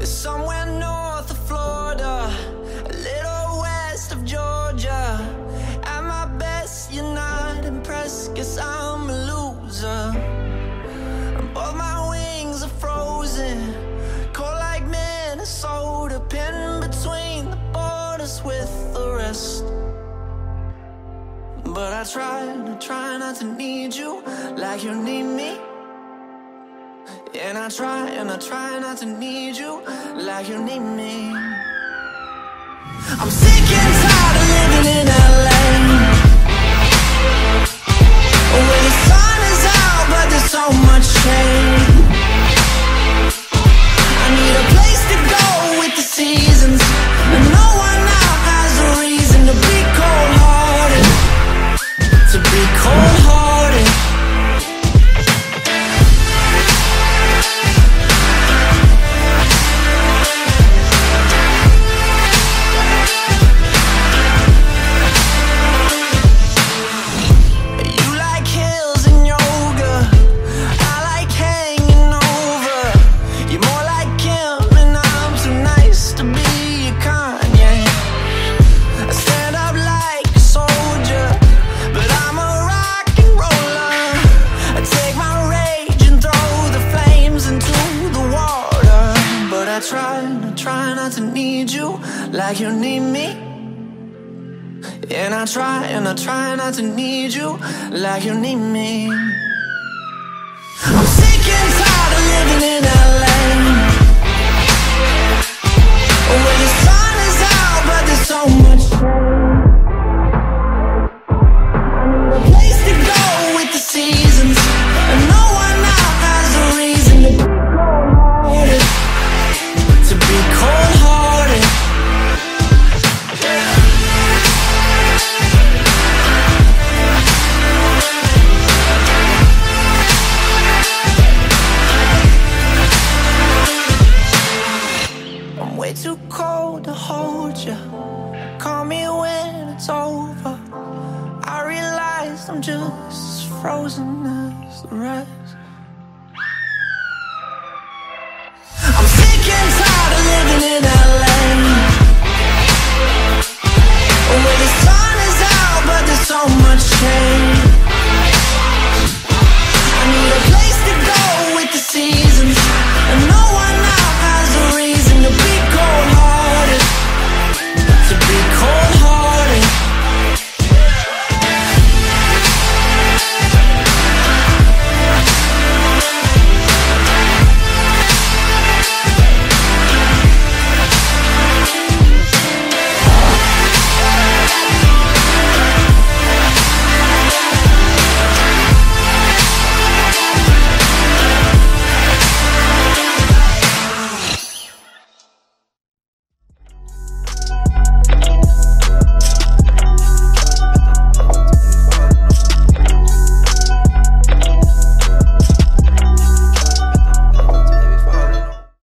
somewhere north of Florida, a little west of Georgia. At my best, you're not impressed, guess I'm a loser. Both my wings are frozen, cold like Minnesota, pinned between the borders with the rest. But I try not to need you like you need me. And I try not to need you like you need me. I'm sick and tired of living in LA, where the sun is out but there's so much shade. I need a place to go with the seasons, and no one now has a reason to be cold-hearted, to be cold-hearted. I try not to need you like you need me. And I try not to need you like you need me. I'm sick and tired of living in LA, where the sun is out but there's so much shade. I need a place to go with the seasons, and no one now has a reason to be cold-hearted, to be cold-hearted. I'm way too cold to hold you. Call me when it's over. I realize I'm just as frozen as the rest.